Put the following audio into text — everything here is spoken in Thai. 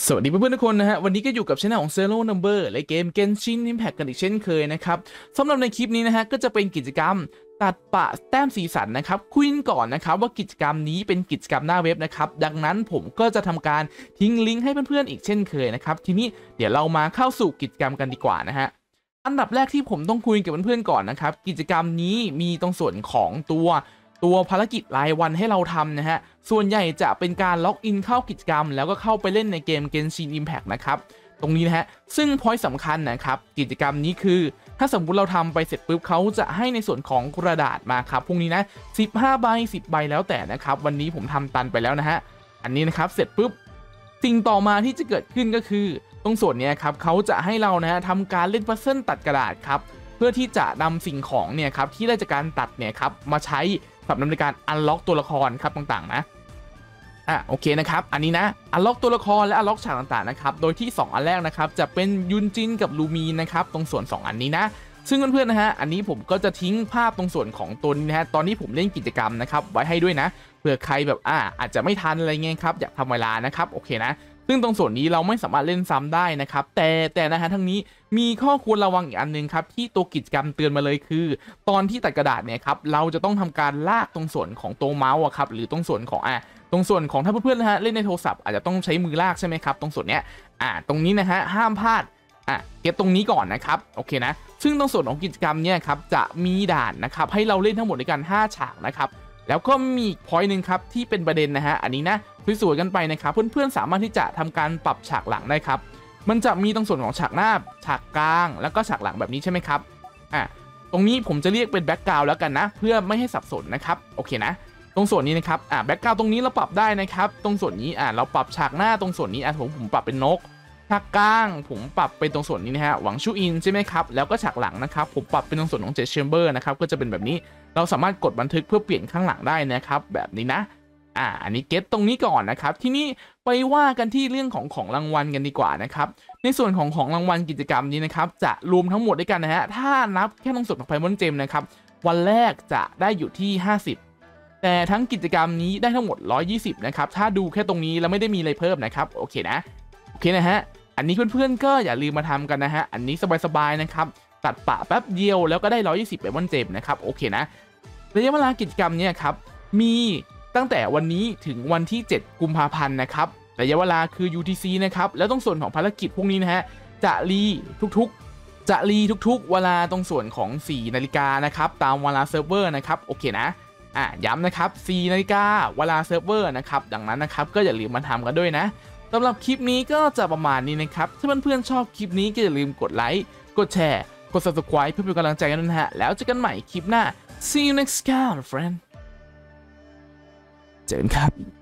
สวัสดีเพื่อนๆทุกคนนะฮะวันนี้ก็อยู่กับช่องของ Zero Number และเกม Genshin Impact กันอีกเช่นเคยนะครับสำหรับในคลิปนี้นะฮะก็จะเป็นกิจกรรมตัดปะแต้มสีสันนะครับคุยก่อนนะครับว่ากิจกรรมนี้เป็นกิจกรรมหน้าเว็บนะครับดังนั้นผมก็จะทำการทิ้งลิงก์ให้เพื่อนๆอีกเช่นเคยนะครับทีนี้เดี๋ยวเรามาเข้าสู่กิจกรรมกันดีกว่านะฮะอันดับแรกที่ผมต้องคุยกับเพื่อนๆก่อนนะครับกิจกรรมนี้มีตรงส่วนของตัวภารกิจรายวันให้เราทำนะฮะส่วนใหญ่จะเป็นการล็อกอินเข้ากิจกรรมแล้วก็เข้าไปเล่นในเกม Genshin Impact นะครับตรงนี้นะฮะซึ่งพอยต์สำคัญนะครับกิจกรรมนี้คือถ้าสมมุติเราทำไปเสร็จปุ๊บเขาจะให้ในส่วนของกระดาษมาครับพวกนี้นะ15ใบ10ใบแล้วแต่นะครับวันนี้ผมทำตันไปแล้วนะฮะอันนี้นะครับเสร็จปุ๊บสิ่งต่อมาที่จะเกิดขึ้นก็คือตรงส่วนนี้ครับเขาจะให้เรานะฮะทำการเล่นพัซเซิลตัดกระดาษครับเพื่อที่จะนำสิ่งของเนี่ยครับที่ได้จากการตัดเนี่ยครับมาใช้สำหรับในการอันล็อกตัวละครครับต่างๆนะโอเคนะครับอันนี้นะอันล็อกตัวละครและอันล็อกฉากต่างๆนะครับโดยที่2อันแรกนะครับจะเป็นยุนจินกับลูมีนะครับตรงส่วน2อันนี้นะซึ่งเพื่อนๆนะฮะอันนี้ผมก็จะทิ้งภาพตรงส่วนของตัวนี้นะฮะตอนที่ผมเล่นกิจกรรมนะครับไว้ให้ด้วยนะเผื่อใครแบบอาจจะไม่ทันอะไรเงี้ยครับอยากทำเวลานะครับโอเคนะซึ่งตรงส่วนนี้เราไม่สามารถเล่นซ้ำได้นะครับแต่นะฮะทั้งนี้มีข้อควรระวังอีกอันนึงครับที่ตัวกิจกรรมเตือนมาเลยคือตอนที่ตัดกระดาษเนี่ยครับเราจะต้องทำการลากตรงส่วนของตัวเมาส์ครับหรือตรงส่วนของตรงส่วนของถ้าเพื่อนๆนะฮะเล่นในโทรศัพท์อาจจะต้องใช้มือลากใช่ไหมครับตรงส่วนเนี้ยตรงนี้นะฮะห้ามพลาดเก็บตรงนี้ก่อนนะครับโอเคนะซึ่งตรงส่วนของกิจกรรมเนี่ยครับจะมีด่านนะครับให้เราเล่นทั้งหมดด้วยกัน5ฉากนะครับแล้วก็มีพอยต์หนึ่งครับที่เป็นประเด็นนะฮะอันนี้นะสวยๆกันไปนะครับเพื่อนๆสามารถที่จะทำการปรับฉากหลังได้ครับมันจะมีตรงส่วนของฉากหน้าฉากกลางแล้วก็ฉากหลังแบบนี้ใช่ไหมครับตรงนี้ผมจะเรียกเป็นแบ็กกราวด์แล้วกันนะเพื่อไม่ให้สับสนนะครับโอเคนะตรงส่วนนี้นะครับแบ็กกราวด์ตรงนี้เราปรับได้นะครับตรงส่วนนี้เราปรับฉากหน้าตรงส่วนนี้ผมปรับเป็นนกฉากกลางผมปรับเป็นตรงส่วนนี้นะฮะหวังชูอินใช่ไหมครับแล้วก็ฉากหลังนะครับผมปรับเป็นตรงส่วนของเจสเชมเบอร์นะครับก็จะเป็นแบบนี้เราสามารถกดบันทึกเพื่อเปลี่ยนข้างหลังได้นะครับแบบนี้นะอันนี้เก็ตตรงนี้ก่อนนะครับทีนี้ไปว่ากันที่เรื่องของรางวัลกันดีกว่านะครับในส่วนของรางวัลกิจกรรมนี้นะครับจะรวมทั้งหมดด้วยกันนะฮะถ้านับแค่ตรงส่วนของไพมอนเจมนะครับวันแรกจะได้อยู่ที่50แต่ทั้งกิจกรรมนี้ได้ทั้งหมด120นะครับถ้าดูแค่ตรงนี้แล้วไม่ได้มีอะไรเพิ่มนะครับโอเคนะฮะอันนี้เพื่อนๆก็อย่าลืมมาทำกันนะฮะอันนี้สบายๆนะครับตัดปะแป๊บเดียวแล้วก็ได้120ไพมอนเจมนะครับโอเคนะระยะเวลากิจกรรมเนี่ยครับมีตั้งแต่วันนี้ถึงวันที่7กุมภาพันธ์นะครับระยะเวลาคือ UTC นะครับแล้วตรงส่วนของภารกิจพวกนี้นะฮะจะรีทุกๆเวลาตรงส่วนของ4นาฬิกานะครับตามเวลาเซิร์ฟเวอร์นะครับโอเคนะย้ำนะครับ4นาฬิกาเวลาเซิร์ฟเวอร์นะครับดังนั้นนะครับก็อย่าลืมมาทำกันด้วยนะสำหรับคลิปนี้ก็จะประมาณนี้นะครับถ้าเพื่อนๆชอบคลิปนี้ก็อย่าลืมกดไลค์กดแชร์กด subscribe เพื่อเป็นกำลังใจกันด้วยนะฮะแล้วเจอกันใหม่คลิปหน้า See you next time friend เจอกันครับ